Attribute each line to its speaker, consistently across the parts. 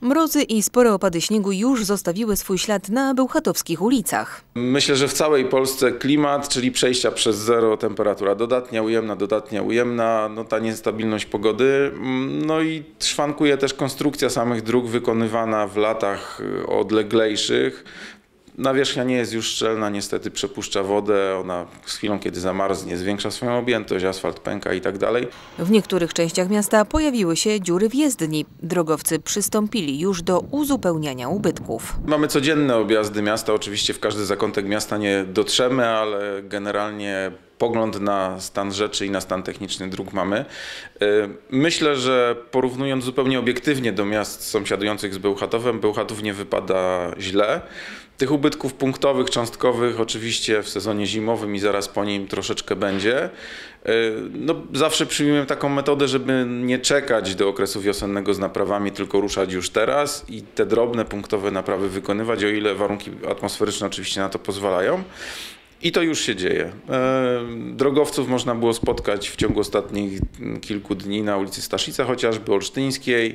Speaker 1: Mrozy i spore opady śniegu już zostawiły swój ślad na bełchatowskich ulicach.
Speaker 2: Myślę, że w całej Polsce klimat, czyli przejścia przez zero, temperatura dodatnia, ujemna, no ta niestabilność pogody. No i szwankuje też konstrukcja samych dróg wykonywana w latach odleglejszych. Nawierzchnia nie jest już szczelna, niestety przepuszcza wodę, ona z chwilą, kiedy zamarznie, zwiększa swoją objętość, asfalt pęka i tak dalej.
Speaker 1: W niektórych częściach miasta pojawiły się dziury w jezdni. Drogowcy przystąpili już do uzupełniania ubytków.
Speaker 2: Mamy codzienne objazdy miasta, oczywiście w każdy zakątek miasta nie dotrzemy, ale generalnie pogląd na stan rzeczy i na stan techniczny dróg mamy. Myślę, że porównując zupełnie obiektywnie do miast sąsiadujących z Bełchatowem, Bełchatów nie wypada źle. Tych ubytków punktowych, cząstkowych oczywiście w sezonie zimowym i zaraz po nim troszeczkę będzie. No, zawsze przyjmujemy taką metodę, żeby nie czekać do okresu wiosennego z naprawami, tylko ruszać już teraz i te drobne punktowe naprawy wykonywać, o ile warunki atmosferyczne oczywiście na to pozwalają. I to już się dzieje. Drogowców można było spotkać w ciągu ostatnich kilku dni na ulicy Staszica, chociażby Olsztyńskiej.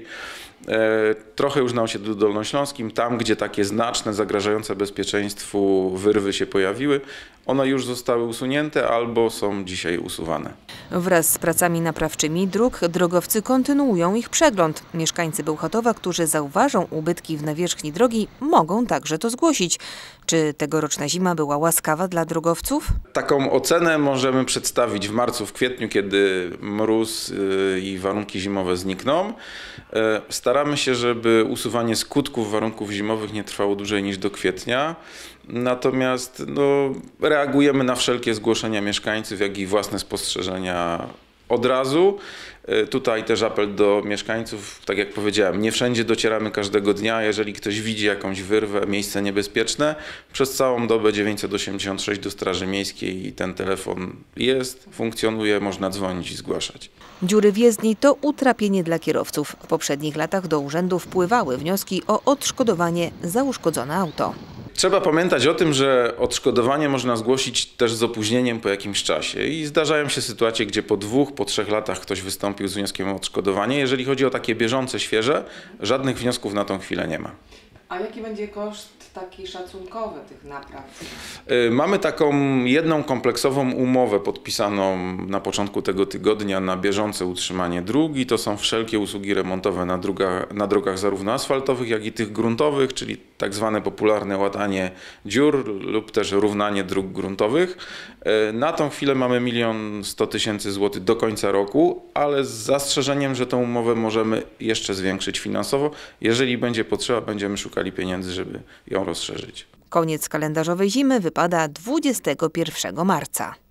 Speaker 2: Trochę już na osiedlu dolnośląskim, tam gdzie takie znaczne, zagrażające bezpieczeństwu wyrwy się pojawiły, one już zostały usunięte albo są dzisiaj usuwane.
Speaker 1: Wraz z pracami naprawczymi dróg drogowcy kontynuują ich przegląd. Mieszkańcy Bełchatowa, którzy zauważą ubytki w nawierzchni drogi, mogą także to zgłosić. Czy tegoroczna zima była łaskawa dla drogowców?
Speaker 2: Taką ocenę możemy przedstawić w marcu, w kwietniu, kiedy mróz i warunki zimowe znikną. Staramy się, żeby usuwanie skutków warunków zimowych nie trwało dłużej niż do kwietnia. Natomiast reagujemy na wszelkie zgłoszenia mieszkańców, jak i własne spostrzeżenia od razu. Tutaj też apel do mieszkańców, tak jak powiedziałem, nie wszędzie docieramy każdego dnia. Jeżeli ktoś widzi jakąś wyrwę, miejsce niebezpieczne, przez całą dobę 986 do Straży Miejskiej i ten telefon jest, funkcjonuje, można dzwonić i zgłaszać.
Speaker 1: Dziury w jezdni to utrapienie dla kierowców. W poprzednich latach do urzędu wpływały wnioski o odszkodowanie za uszkodzone auto.
Speaker 2: Trzeba pamiętać o tym, że odszkodowanie można zgłosić też z opóźnieniem po jakimś czasie i zdarzają się sytuacje, gdzie po 2, po 3 latach ktoś wystąpił z wnioskiem o odszkodowanie. Jeżeli chodzi o takie bieżące, świeże, żadnych wniosków na tą chwilę nie ma.
Speaker 3: A jaki będzie koszt taki szacunkowy tych napraw?
Speaker 2: Mamy taką jedną kompleksową umowę podpisaną na początku tego tygodnia na bieżące utrzymanie dróg i to są wszelkie usługi remontowe na drogach zarówno asfaltowych, jak i tych gruntowych, czyli tak zwane popularne łatanie dziur lub też równanie dróg gruntowych. Na tą chwilę mamy 1 100 000 złotych do końca roku, ale z zastrzeżeniem, że tę umowę możemy jeszcze zwiększyć finansowo. Jeżeli będzie potrzeba, będziemy szukali pieniędzy, żeby ją rozszerzyć.
Speaker 1: Koniec kalendarzowej zimy wypada 21 marca.